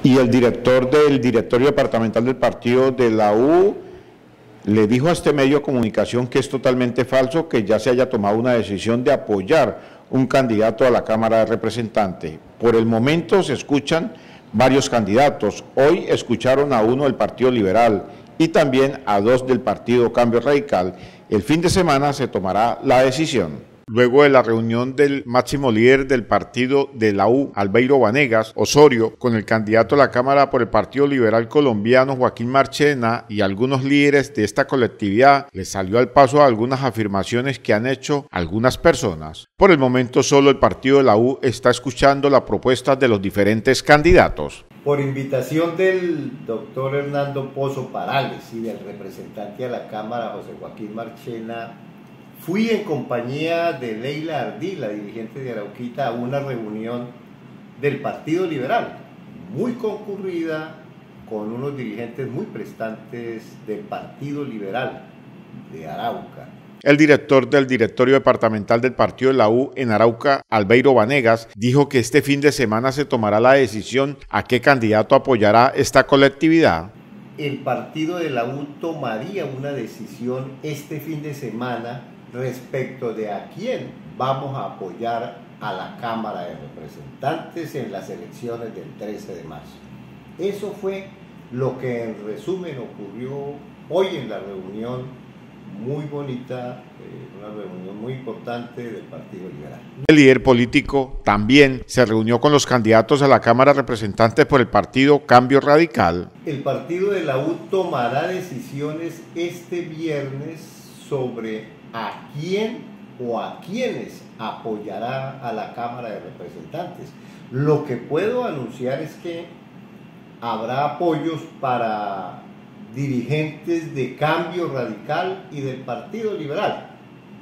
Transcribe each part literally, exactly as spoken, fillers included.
Y el director del directorio departamental del partido de la U le dijo a este medio de comunicación que es totalmente falso que ya se haya tomado una decisión de apoyar un candidato a la Cámara de Representantes. Por el momento se escuchan varios candidatos. Hoy escucharon a uno del Partido Liberal y también a dos del Partido Cambio Radical. El fin de semana se tomará la decisión. Luego de la reunión del máximo líder del partido de la U, Albeiro Vanegas Osorio, con el candidato a la Cámara por el Partido Liberal Colombiano, Joaquín Marchena, y algunos líderes de esta colectividad, les salió al paso algunas afirmaciones que han hecho algunas personas. Por el momento solo el partido de la U está escuchando las propuestas de los diferentes candidatos. Por invitación del doctor Hernando Pozo Parales y del representante a la Cámara, José Joaquín Marchena, fui en compañía de Leila Ardí, la dirigente de Arauquita, a una reunión del Partido Liberal, muy concurrida, con unos dirigentes muy prestantes del Partido Liberal de Arauca. El director del directorio departamental del partido de la U en Arauca, Albeiro Vanegas, dijo que este fin de semana se tomará la decisión a qué candidato apoyará esta colectividad. El partido de la U tomaría una decisión este fin de semana respecto de a quién vamos a apoyar a la Cámara de Representantes en las elecciones del trece de marzo. Eso fue lo que en resumen ocurrió hoy en la reunión muy bonita, eh, una reunión muy importante del Partido Liberal. El líder político también se reunió con los candidatos a la Cámara de Representantes por el Partido Cambio Radical. El partido de la U tomará decisiones este viernes sobre a quién o a quiénes apoyará a la Cámara de Representantes. Lo que puedo anunciar es que habrá apoyos para dirigentes de Cambio Radical y del Partido Liberal.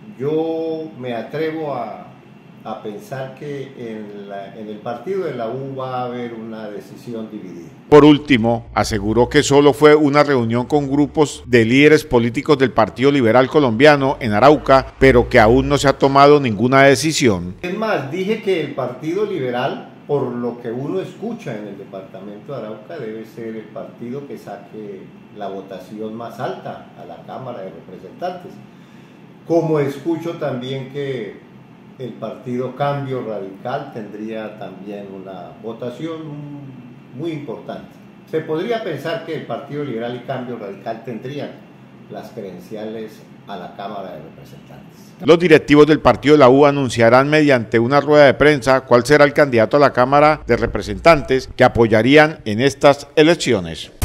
Yo me atrevo a, a pensar que en, la, en el partido de la U va a haber una decisión dividida. Por último, aseguró que solo fue una reunión con grupos de líderes políticos del Partido Liberal Colombiano en Arauca, pero que aún no se ha tomado ninguna decisión. Es más, dije que el Partido Liberal, por lo que uno escucha en el departamento de Arauca, debe ser el partido que saque la votación más alta a la Cámara de Representantes. Como escucho también que el Partido Cambio Radical tendría también una votación muy importante. Se podría pensar que el Partido Liberal y Cambio Radical tendrían las credenciales a la Cámara de Representantes. Los directivos del partido de la U anunciarán mediante una rueda de prensa cuál será el candidato a la Cámara de Representantes que apoyarían en estas elecciones.